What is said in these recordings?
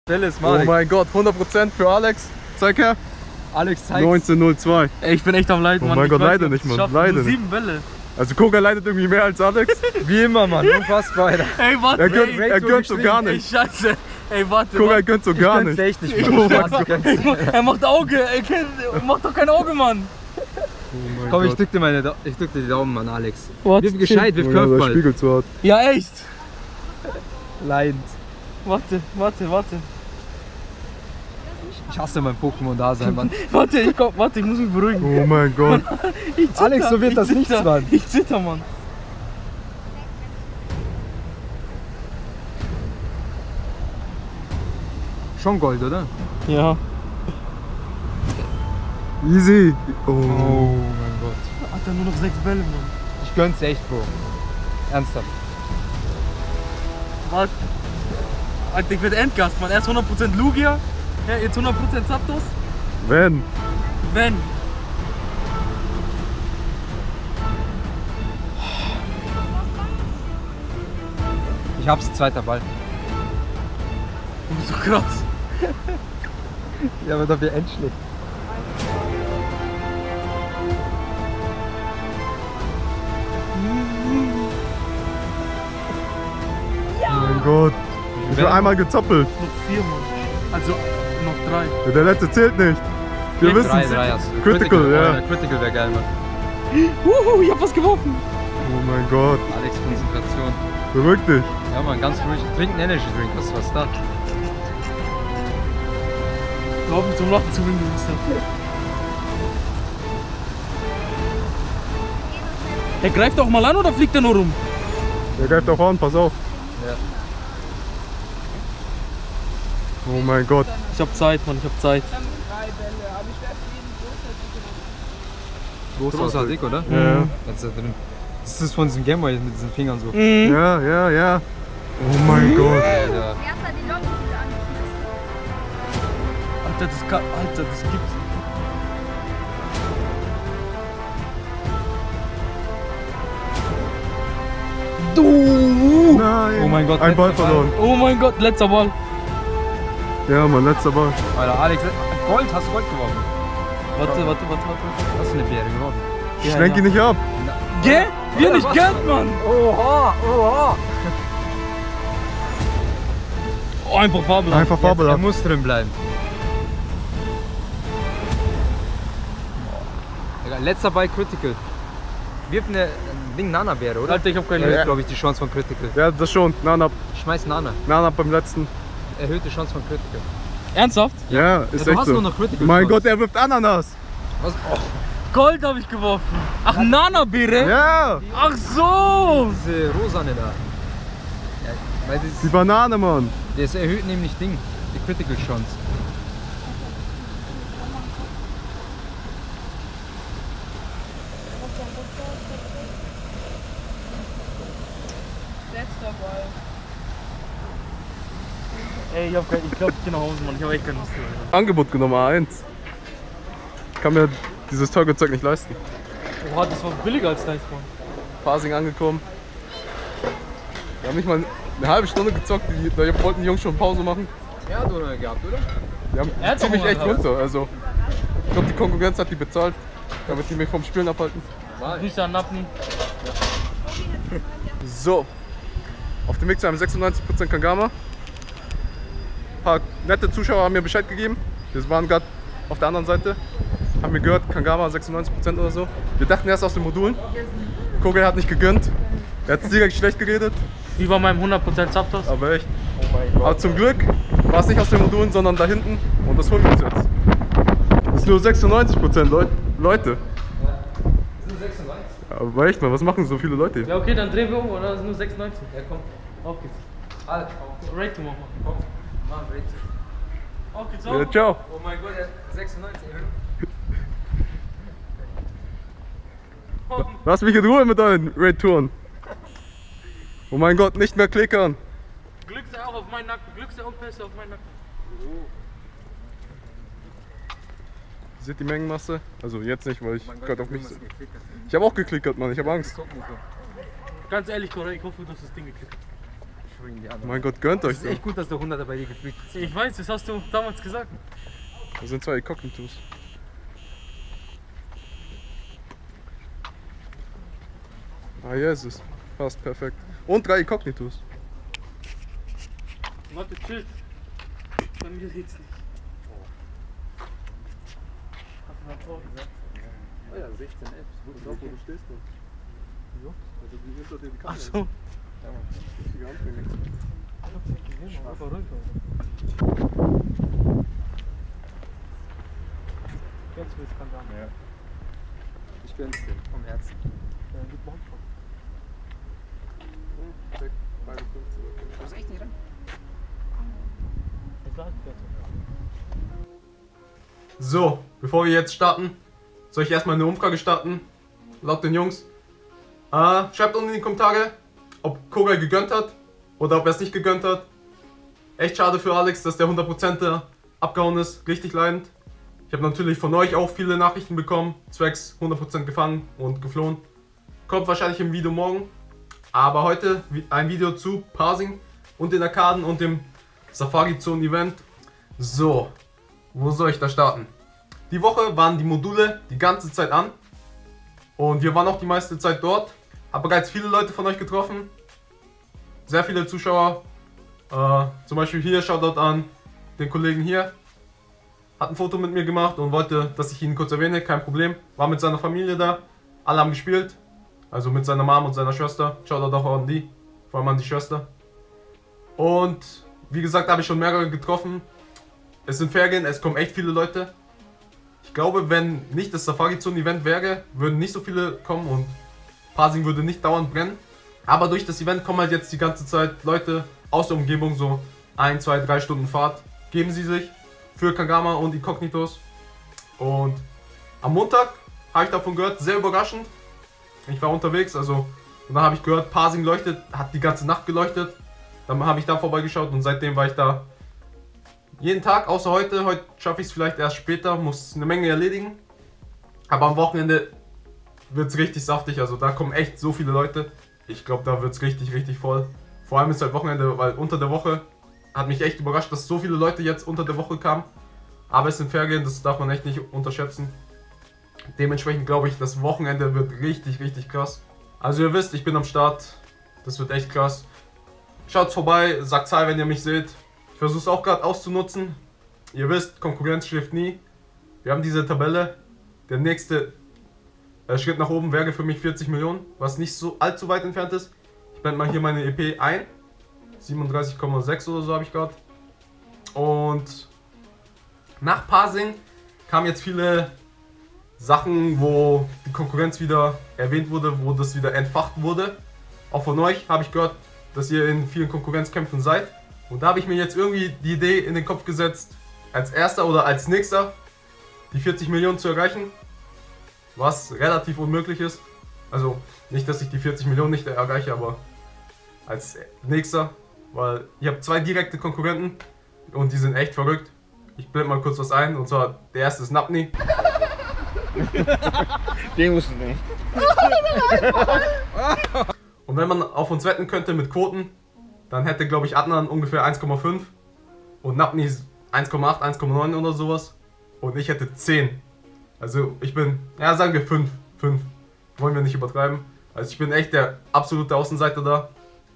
Dallas, Oh mein Gott, 100% für Alex. Zeig her. Alex zeigt. 19:02. Ey, ich bin echt am Leiden, Oh Mann. mein Ich Gott, weiß leider ob ich's nicht, Mann. schaffe. Leider Nur nicht. 7 Bälle. Also Koga leidet irgendwie mehr als Alex. Wie immer, Mann. Unfassbar, Alter. Ey, warte. Er gönnt so gar Ey, nicht. scheiße. Ey, warte. Koga gönnt so gar Gönn's nicht. dir echt nicht, Mann. Er macht Auge. Ey, macht doch kein Auge, Mann. Oh mein Komm, ich Gott. drück dir die Daumen, Mann, Alex. What? Wirf gescheit, wirf Oh ja, der Curveball. Spiegel zu hart. Ja, echt. Leidend. Warte. Ich hasse mein Pokémon-Dasein, Mann. Warte, ich muss mich beruhigen. Oh mein Gott. Ich zitter, Alex, so wird ich das zitter. nichts, Mann. Ich zitter, Mann. Schon Gold, oder? Ja. Easy. Oh. mein Gott. Hat er nur noch 6 Bälle, Mann. Ich gönn's dir echt, Bro. Ernsthaft. Warte. Alter, ich werde Endgast, Mann. Erst 100% Lugia. Ja, jetzt 100% Zapdos. Wenn. Wenn. Ich hab's, zweiter Ball. Du bist so krass. Ja, aber doch wie Endschlick. Oh mein Gott. Ich bin einmal gezoppelt. Noch 4, Mann. Also noch 3. Ja, der letzte zählt nicht. Wir wissen es. Drei hast du. Critical, ja. Critical wäre geil, Mann. Ich hab was geworfen. Oh mein Gott. Alex, Konzentration. Beruhig dich. Ja, Mann, ganz ruhig. Trink einen Energy Drink. Was ist da? Überhaupt nicht zum Lachen zu bringen, du bist ja. Der greift doch mal an oder fliegt er nur rum? Der greift auch an, pass auf. Ja. Oh mein Gott. Ich hab Zeit, Mann, ich hab Zeit. Großartig, oder? Ja. Das ist da drin. Das ist von diesem Gameboy mit diesen Fingern so. Ja. Oh mein Gott. Alter. Alter, das gibt's. Du! Nein. Oh mein Gott, Ein Ball letzter verloren. Oh mein Gott, letzter Ball. Ja, Mann, letzter Ball. Alter, Alex, Gold, hast du Gold geworfen? Warte. Hast du eine Beere geworfen? Ja, Schlenk ihn nicht ab. Geh? Wir nicht gönnt, Mann. Oha! Oh, einfach Fabel. Einfach Er fabelhaft. muss drin bleiben. Egal, letzter Ball Critical. Wirf eine Ding Nana-Beere, oder? Alter, ich hab keine Erhöht, Lust. glaube ich, die Chance von Critical. Ja, das schon. Nana Schmeiß Nana. beim letzten. Erhöhte Chance von Critical. Ernsthaft? Ja, ist du echt hast so. nur noch Critical Mein Chance. Gott, er wirft Ananas. Was? Oh, Gold habe ich geworfen. Ach, Nana-Beere? Ja, Ach so. diese Rosane da. Ja, weil die Banane, Mann. das erhöht nämlich Ding. Die Critical Chance. Ey, ich glaube, ich geh nach Hause, Mann. Ich hab echt keine Lust mehr. Angebot genommen, A1. Ich kann mir dieses Teuerzeug nicht leisten. Oha, das war billiger als deins, Mann. Pasing angekommen. Wir haben nicht mal eine halbe Stunde gezockt, da wollten die Jungs schon Pause machen. Er hat Hunger gehabt, oder? Die haben Er hat ziemlich doch echt Hunger runter. Also, ich glaube, die Konkurrenz hat die bezahlt, damit die mich vom Spielen abhalten. Grüße an Nappen. So, auf dem Weg zu einem 96% Kangama. Ein paar nette Zuschauer haben mir Bescheid gegeben. Wir waren gerade auf der anderen Seite. Haben wir gehört, Kangama 96% oder so. Wir dachten erst aus den Modulen. Kogel hat nicht gegönnt. Er hat direkt schlecht geredet. Wie bei meinem 100% Zapdos. Aber echt. Aber zum Glück war es nicht aus den Modulen, sondern da hinten. Und das holen wir uns jetzt. Das ist nur 96% Leute. Das sind 96. Aber echt mal, was machen so viele Leute hier? Ja, okay, dann drehen wir um, oder? Das ist nur 96. Ja, komm. Auf geht's. Alter, Rating machen wir. komm. Mach Rating. Auf geht's, Ja, ciao. Oh mein Gott, er hat 96. Lass mich in Ruhe mit deinen Raid-Touren. Oh mein Gott, nicht mehr klickern. Glück sei auch auf meinen Nacken. Glück sei und Pässe auf meinen Nacken. Ihr seht die Mengenmasse? Also jetzt nicht, weil ich Mein Gott, gerade auf mich... irgendwas geklickert. Ich habe auch geklickert, Mann. Ich habe Angst. Guck mal so. Ganz ehrlich, Cora, ich hoffe, du hast das Ding geklickt. bringen die anderen. Mein Gott, gönnt euch Es ist doch. echt gut, dass der 100er bei dir gefliegt ist. Ich weiß, das hast du damals gesagt. Das sind 2 Incognitos. Ah, Jesus. Fast perfekt. Und 3 Incognitos. Warte, chill. Bei mir geht's nicht. Hast du mal vorgesagt? Oh ja, 16 Apps. Gut, Wo du stehst, du. Wieso? Also die hinter dir die Ach Kamera. so. Ja, Mann. Richtige Anfänger. Ich hab's nicht gesehen, aber ruhig. Jetzt wird's Skandal. Ja. Ich gönn's dir vom Herzen. Ja, gut Bock. Check. 53. Du bist echt nicht rein? Ich sag dir. So, bevor wir jetzt starten, soll ich erstmal eine Umfrage starten. Laut den Jungs. Schreibt unten in die Kommentare, ob Koga gegönnt hat oder ob er es nicht gegönnt hat. Echt schade für Alex, dass der 100%er abgehauen ist. Richtig leidend. Ich habe natürlich von euch auch viele Nachrichten bekommen. Zwecks 100% gefangen und geflohen. Kommt wahrscheinlich im Video morgen. Aber heute ein Video zu Parsing und den Arkaden und dem Safari Zone Event. So, wo soll ich da starten? Die Woche waren die Module die ganze Zeit an. Und wir waren auch die meiste Zeit dort. Habe bereits viele Leute von euch getroffen. Sehr viele Zuschauer. Zum Beispiel hier, Shoutout an den Kollegen hier. Hat ein Foto mit mir gemacht und wollte, dass ich ihn kurz erwähne. Kein Problem. War mit seiner Familie da. Alle haben gespielt. Also mit seiner Mom und seiner Schwester. Shoutout auch an die. Vor allem an die Schwester. Und wie gesagt, habe ich schon mehrere getroffen. Es sind Ferien, es kommen echt viele Leute. Ich glaube, wenn nicht das Safari Zone Event wäre, würden nicht so viele kommen und Parsing würde nicht dauernd brennen. Aber durch das Event kommen halt jetzt die ganze Zeit Leute aus der Umgebung, so 1, 2, 3 Stunden Fahrt, geben sie sich für Kangama und Incognitos. Und am Montag habe ich davon gehört, sehr überraschend. Ich war unterwegs, also und dann habe ich gehört, Parsing leuchtet, hat die ganze Nacht geleuchtet. Dann habe ich da vorbeigeschaut und seitdem war ich da jeden Tag, außer heute. Heute schaffe ich es vielleicht erst später, muss eine Menge erledigen. Aber am Wochenende wird es richtig saftig, also da kommen echt so viele Leute. Ich glaube, da wird es richtig, richtig voll. Vor allem ist halt Wochenende, weil unter der Woche hat mich echt überrascht, dass so viele Leute jetzt unter der Woche kamen. Aber es sind Ferien, das darf man echt nicht unterschätzen. Dementsprechend glaube ich, das Wochenende wird richtig, richtig krass. Also ihr wisst, ich bin am Start. Das wird echt krass. Schaut vorbei, sagt hi, wenn ihr mich seht. Ich versuche es auch gerade auszunutzen. Ihr wisst, Konkurrenz schläft nie. Wir haben diese Tabelle. Der nächste Schritt nach oben wäre für mich 40 Millionen, was nicht so allzu weit entfernt ist. Ich blende mal hier meine EP ein. 37,6 oder so habe ich gerade. Und nach Parsing kamen jetzt viele Sachen, wo die Konkurrenz wieder erwähnt wurde, wo das wieder entfacht wurde. Auch von euch habe ich gehört, dass ihr in vielen Konkurrenzkämpfen seid. Und da habe ich mir jetzt irgendwie die Idee in den Kopf gesetzt, als erster oder als nächster die 40 Millionen zu erreichen. Was relativ unmöglich ist. Also nicht, dass ich die 40 Millionen nicht erreiche, aber als nächster. Weil ich habe 2 direkte Konkurrenten und die sind echt verrückt. Ich blende mal kurz was ein, und zwar der erste ist Napni. Den musst du nicht. Und wenn man auf uns wetten könnte mit Quoten, dann hätte, glaube ich, Adnan ungefähr 1,5 und Napni 1,8, 1,9 oder sowas. Und ich hätte 10. Also ich bin, ja, sagen wir 5. 5. Wollen wir nicht übertreiben. Also ich bin echt der absolute Außenseiter da.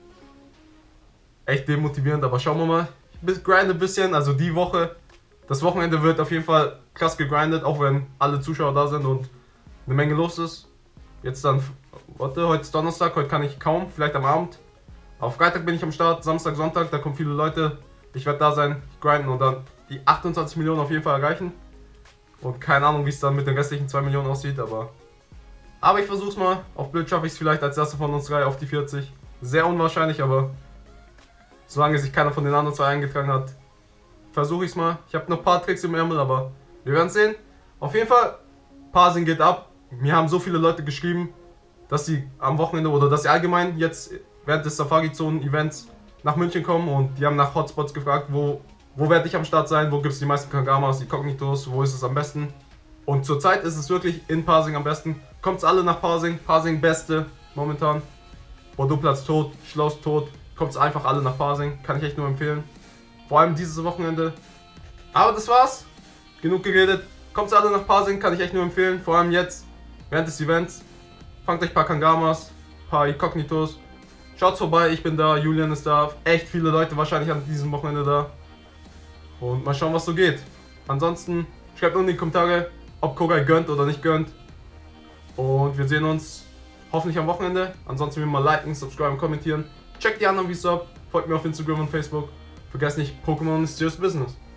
Echt demotivierend, aber schauen wir mal. Ich grinde ein bisschen, also die Woche. Das Wochenende wird auf jeden Fall krass gegrindet, auch wenn alle Zuschauer da sind und eine Menge los ist. Jetzt dann, warte, heute ist Donnerstag, heute kann ich kaum, vielleicht am Abend. Auf Freitag bin ich am Start, Samstag, Sonntag, da kommen viele Leute. Ich werde da sein, grinden und dann die 28 Millionen auf jeden Fall erreichen. Und keine Ahnung, wie es dann mit den restlichen 2 Millionen aussieht, aber ich versuch's mal. Auf Bild schaffe ich es vielleicht als erster von uns 3 auf die 40. Sehr unwahrscheinlich, aber solange sich keiner von den anderen 2 eingetragen hat, versuche ich es mal. Ich habe noch ein paar Tricks im Ärmel, aber wir werden sehen. Auf jeden Fall, Parsing geht ab. Mir haben so viele Leute geschrieben, dass sie am Wochenende oder dass sie allgemein jetzt während des Safari Zone Events nach München kommen und die haben nach Hotspots gefragt, wo werde ich am Start sein, wo gibt es die meisten Kangamas, Incognitos, wo ist es am besten. Und zurzeit ist es wirklich in Parsing am besten. Kommt's alle nach Parsing, Parsing beste momentan. Bordeaux Platz tot, Schloss tot, Kommt einfach alle nach Pasing, kann ich echt nur empfehlen. Vor allem dieses Wochenende. Aber das war's. Genug geredet. Kommt alle nach Pasing, kann ich echt nur empfehlen. Vor allem jetzt, während des Events. Fangt euch ein paar Kangamas, ein paar Incognitos. Schaut vorbei, ich bin da, Julian ist da. Echt viele Leute wahrscheinlich an diesem Wochenende da. Und mal schauen, was so geht. Ansonsten schreibt unten in die Kommentare, ob Kogai gönnt oder nicht gönnt. Und wir sehen uns hoffentlich am Wochenende. Ansonsten wie immer liken, subscriben, kommentieren. Checkt die anderen Videos ab. Folgt mir auf Instagram und Facebook. Vergesst nicht, Pokémon ist serious business.